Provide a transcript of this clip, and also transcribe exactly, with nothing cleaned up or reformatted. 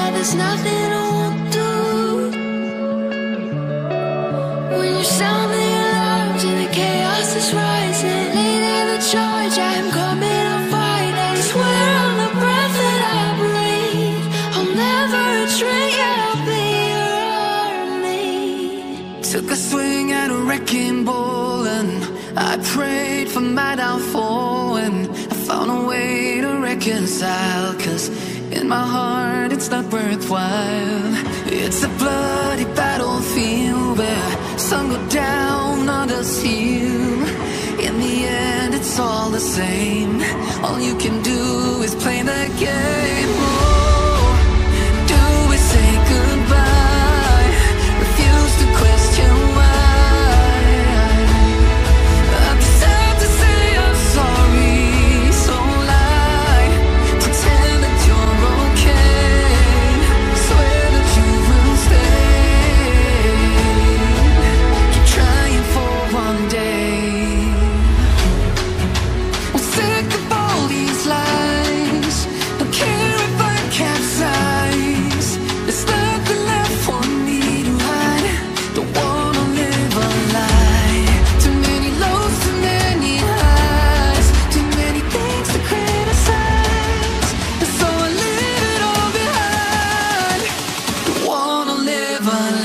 that there's nothing I won't do. When you sound the alarms and the chaos is rising, lead in the charge, I am coming, I'll fight. I swear on the breath that I breathe, I'll never retreat, yeah, I'll be your army. Took a swing at a wrecking ball and I prayed for my downfall, and I found a way to reconcile, 'cause in my heart it's not worthwhile. It's a bloody battlefield where sun go down, others heal. In the end it's all the same, all you can do is play the game. Oh, do we say goodbye? Refuse to question why. Live a